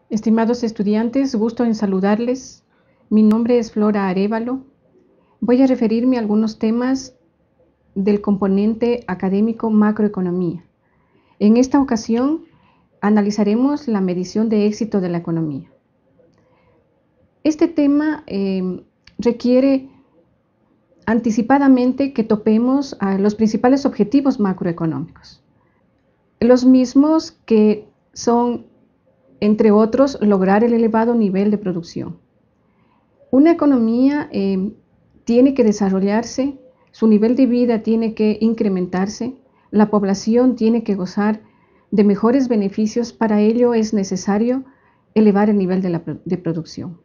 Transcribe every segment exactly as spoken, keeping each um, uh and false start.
Estimados estudiantes, gusto en saludarles. Mi nombre es Flora Arévalo. Voy a referirme a algunos temas del componente académico macroeconomía. En esta ocasión analizaremos la medición de éxito de la economía. Este tema eh, requiere anticipadamente que topemos a los principales objetivos macroeconómicos, los mismos que son, entre otros, lograr el elevado nivel de producción. Una economía eh, tiene que desarrollarse, su nivel de vida tiene que incrementarse, la población tiene que gozar de mejores beneficios. Para ello es necesario elevar el nivel de, la, de producción.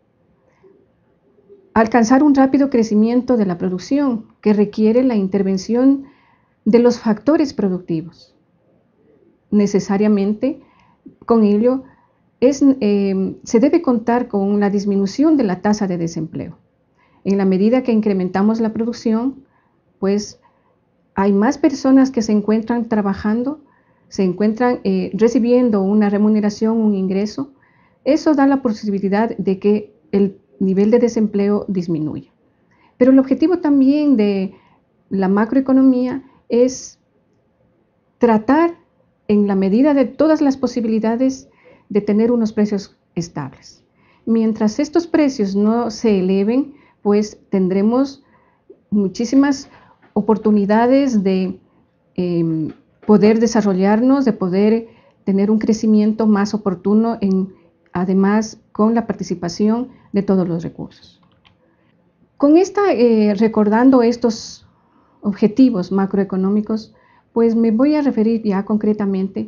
Alcanzar un rápido crecimiento de la producción que requiere la intervención de los factores productivos. Necesariamente, con ello, es, eh, se debe contar con la disminución de la tasa de desempleo. En la medida que incrementamos la producción, pues hay más personas que se encuentran trabajando, se encuentran eh, recibiendo una remuneración, un ingreso. Eso da la posibilidad de que el nivel de desempleo disminuya. Pero el objetivo también de la macroeconomía es tratar, en la medida de todas las posibilidades, de tener unos precios estables. Mientras estos precios no se eleven, pues tendremos muchísimas oportunidades de eh, poder desarrollarnos, de poder tener un crecimiento más oportuno, en, además con la participación de todos los recursos. Con esta, eh, recordando estos objetivos macroeconómicos, pues me voy a referir ya concretamente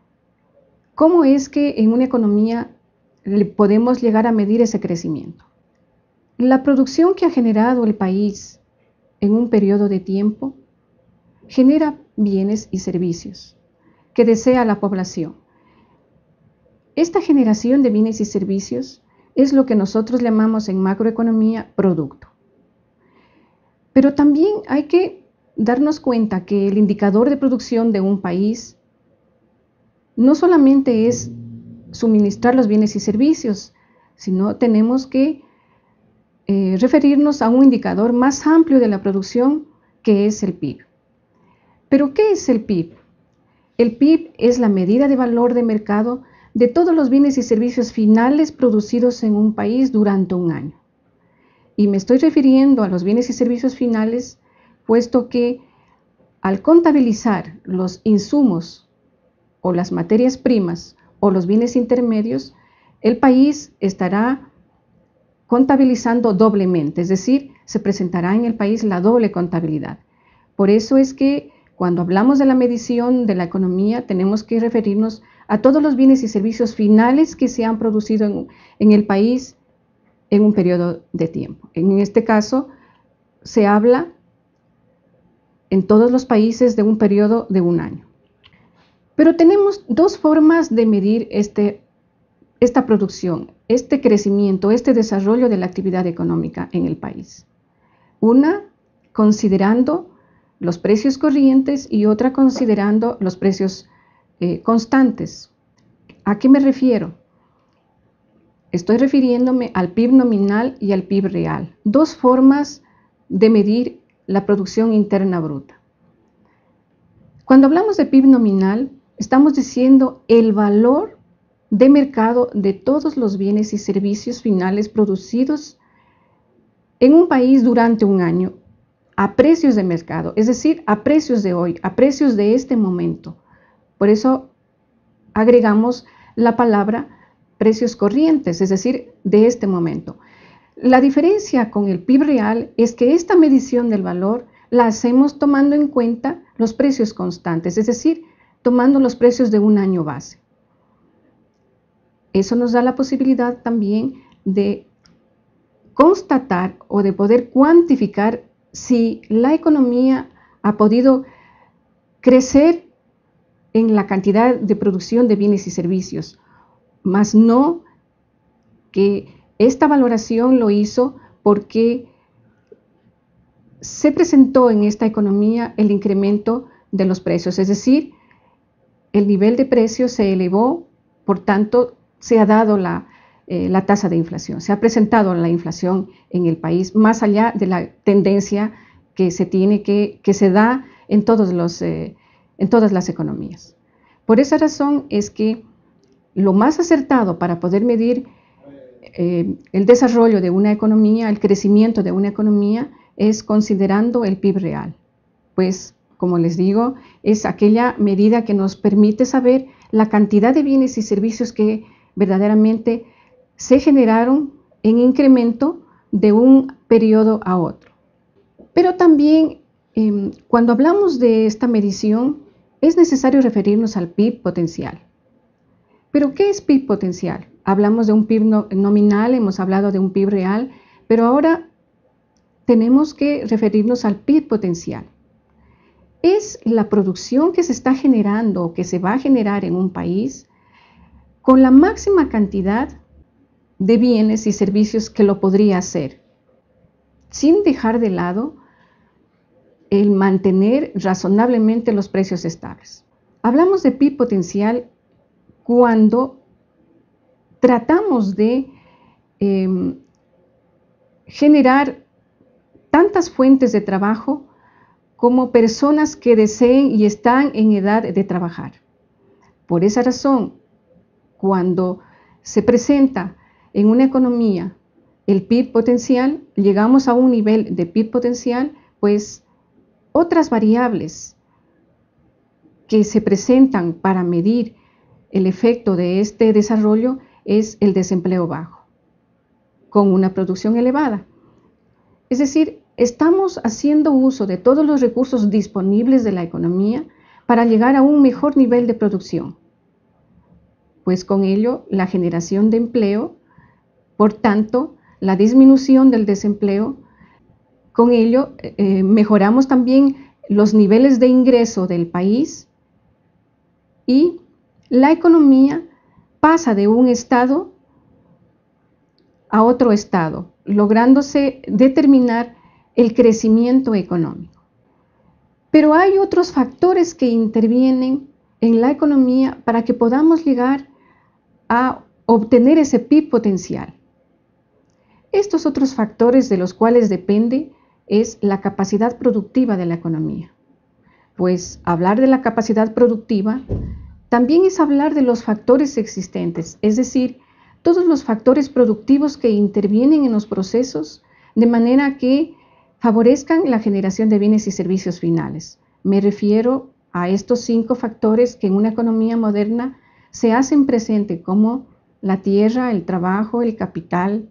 cómo es que en una economía podemos llegar a medir ese crecimiento. La producción que ha generado el país en un periodo de tiempo genera bienes y servicios que desea la población. Esta generación de bienes y servicios es lo que nosotros llamamos en macroeconomía producto. Pero también hay que darnos cuenta que el indicador de producción de un país no solamente es suministrar los bienes y servicios, sino tenemos que eh, referirnos a un indicador más amplio de la producción, que es el P I B. ¿Pero qué es el P I B? El P I B es la medida de valor de mercado de todos los bienes y servicios finales producidos en un país durante un año. Y me estoy refiriendo a los bienes y servicios finales, puesto que al contabilizar los insumos o las materias primas o los bienes intermedios, el país estará contabilizando doblemente, es decir, se presentará en el país la doble contabilidad. Por eso es que cuando hablamos de la medición de la economía, tenemos que referirnos a todos los bienes y servicios finales que se han producido en, en el país en un periodo de tiempo. En este caso, se habla en todos los países de un periodo de un año. Pero tenemos dos formas de medir este, esta producción, este crecimiento, este desarrollo de la actividad económica en el país. Una, considerando los precios corrientes, y otra considerando los precios eh, constantes. ¿A qué me refiero? Estoy refiriéndome al P I B nominal y al P I B real, dos formas de medir la producción interna bruta. Cuando hablamos de P I B nominal, estamos diciendo el valor de mercado de todos los bienes y servicios finales producidos en un país durante un año a precios de mercado, es decir, a precios de hoy, a precios de este momento. Por eso agregamos la palabra precios corrientes, es decir, de este momento. La diferencia con el P I B real es que esta medición del valor la hacemos tomando en cuenta los precios constantes, es decir, tomando los precios de un año base. Eso nos da la posibilidad también de constatar o de poder cuantificar si la economía ha podido crecer en la cantidad de producción de bienes y servicios, mas no que esta valoración lo hizo porque se presentó en esta economía el incremento de los precios, es decir, el nivel de precios se elevó, por tanto, se ha dado la, eh, la tasa de inflación, se ha presentado la inflación en el país, más allá de la tendencia que se tiene, que, que se da en, todos los, eh, en todas las economías. Por esa razón es que lo más acertado para poder medir eh, el desarrollo de una economía, el crecimiento de una economía, es considerando el P I B real. Pues, como les digo, es aquella medida que nos permite saber la cantidad de bienes y servicios que verdaderamente se generaron en incremento de un periodo a otro. Pero también, eh, cuando hablamos de esta medición, es necesario referirnos al P I B potencial. ¿Pero qué es P I B potencial? Hablamos de un P I B no, nominal, hemos hablado de un P I B real, pero ahora tenemos que referirnos al P I B potencial. Es la producción que se está generando o que se va a generar en un país con la máxima cantidad de bienes y servicios que lo podría hacer, sin dejar de lado el mantener razonablemente los precios estables. Hablamos de P I B potencial cuando tratamos de eh, generar tantas fuentes de trabajo como personas que deseen y están en edad de trabajar. Por esa razón, cuando se presenta en una economía el P I B potencial, llegamos a un nivel de P I B potencial, pues otras variables que se presentan para medir el efecto de este desarrollo es el desempleo bajo, con una producción elevada. Es decir, estamos haciendo uso de todos los recursos disponibles de la economía para llegar a un mejor nivel de producción. Pues con ello, la generación de empleo, por tanto, la disminución del desempleo, con ello eh, mejoramos también los niveles de ingreso del país y la economía pasa de un estado a otro estado, lográndose determinar el crecimiento económico. Pero hay otros factores que intervienen en la economía para que podamos llegar a obtener ese P I B potencial. Estos otros factores de los cuales depende es la capacidad productiva de la economía. Pues hablar de la capacidad productiva también es hablar de los factores existentes, es decir, todos los factores productivos que intervienen en los procesos de manera que favorezcan la generación de bienes y servicios finales. Me refiero a estos cinco factores que en una economía moderna se hacen presente, como la tierra, el trabajo, el capital,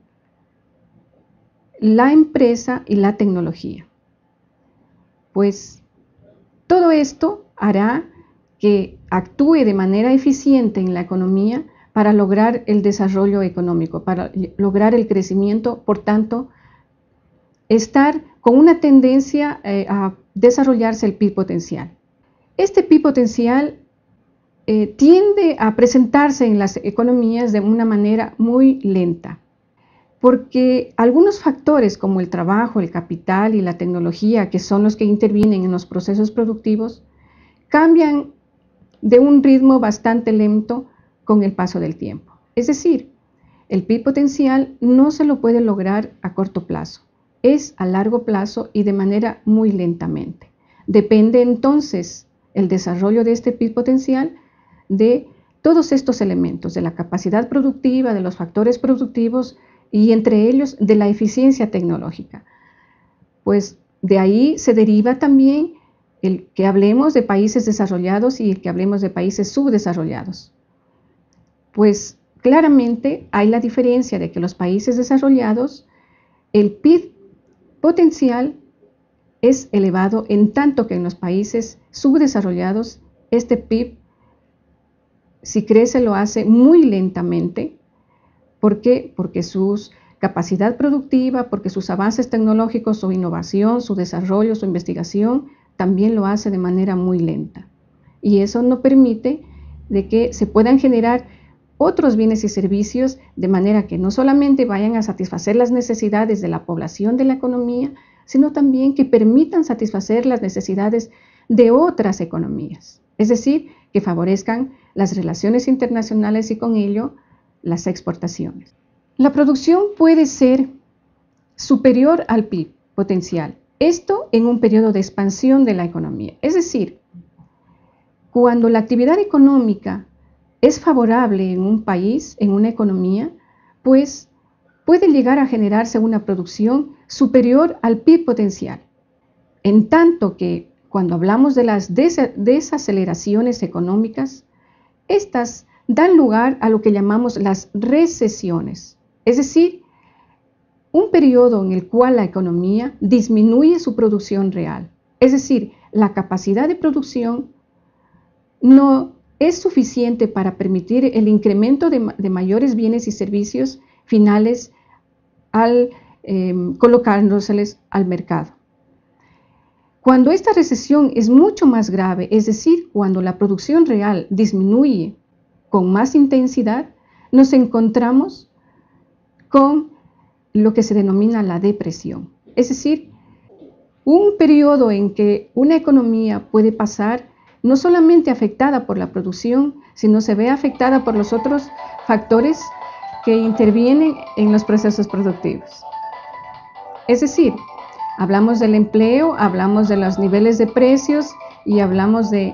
la empresa y la tecnología. Pues todo esto hará que actúe de manera eficiente en la economía para lograr el desarrollo económico, para lograr el crecimiento, por tanto, estar con una tendencia eh, a desarrollarse el P I B potencial. Este P I B potencial eh, tiende a presentarse en las economías de una manera muy lenta, porque algunos factores como el trabajo, el capital y la tecnología, que son los que intervienen en los procesos productivos, cambian de un ritmo bastante lento con el paso del tiempo. Es decir, el P I B potencial no se lo puede lograr a corto plazo, es a largo plazo y de manera muy lentamente. Depende entonces el desarrollo de este P I B potencial de todos estos elementos, de la capacidad productiva, de los factores productivos y entre ellos de la eficiencia tecnológica. Pues de ahí se deriva también el que hablemos de países desarrollados y el que hablemos de países subdesarrollados. Pues claramente hay la diferencia de que los países desarrollados, el P I B potencial es elevado, en tanto que en los países subdesarrollados este P I B, si crece, lo hace muy lentamente. ¿Por qué? Porque su capacidad productiva, porque sus avances tecnológicos, su innovación, su desarrollo, su investigación, también lo hace de manera muy lenta. Y eso no permite de que se puedan generar otros bienes y servicios de manera que no solamente vayan a satisfacer las necesidades de la población de la economía, sino también que permitan satisfacer las necesidades de otras economías. Es decir, que favorezcan las relaciones internacionales y con ello las exportaciones. La producción puede ser superior al P I B potencial, esto en un periodo de expansión de la economía. Es decir, cuando la actividad económica es favorable en un país, en una economía, pues puede llegar a generarse una producción superior al P I B potencial. En tanto que cuando hablamos de las des- desaceleraciones económicas, estas dan lugar a lo que llamamos las recesiones, es decir, un periodo en el cual la economía disminuye su producción real, es decir, la capacidad de producción no es suficiente para permitir el incremento de, de mayores bienes y servicios finales al eh, colocárseles al mercado. Cuando esta recesión es mucho más grave, es decir, cuando la producción real disminuye con más intensidad, nos encontramos con lo que se denomina la depresión. Es decir, un periodo en que una economía puede pasar no solamente afectada por la producción, sino se ve afectada por los otros factores que intervienen en los procesos productivos. Es decir, hablamos del empleo, hablamos de los niveles de precios y hablamos de...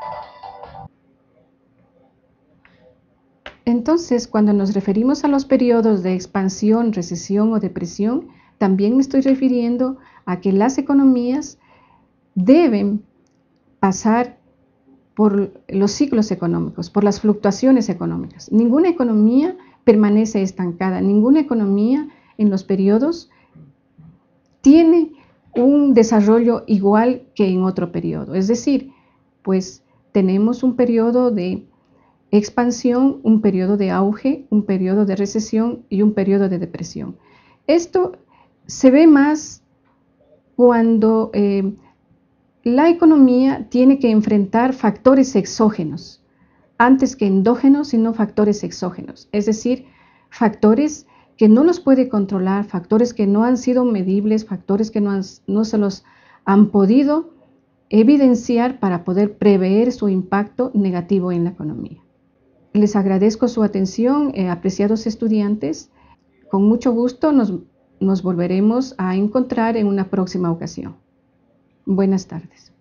Entonces, cuando nos referimos a los periodos de expansión, recesión o depresión, también me estoy refiriendo a que las economías deben pasar por los ciclos económicos, por las fluctuaciones económicas. Ninguna economía permanece estancada, ninguna economía en los periodos tiene un desarrollo igual que en otro periodo. Es decir, pues tenemos un periodo de expansión, un periodo de auge, un periodo de recesión y un periodo de depresión. Esto se ve más cuando eh, la economía tiene que enfrentar factores exógenos, antes que endógenos, sino factores exógenos, es decir, factores que no los puede controlar, factores que no han sido medibles, factores que no, han, no se los han podido evidenciar para poder prever su impacto negativo en la economía. Les agradezco su atención, eh, apreciados estudiantes. Con mucho gusto nos, nos volveremos a encontrar en una próxima ocasión. Buenas tardes.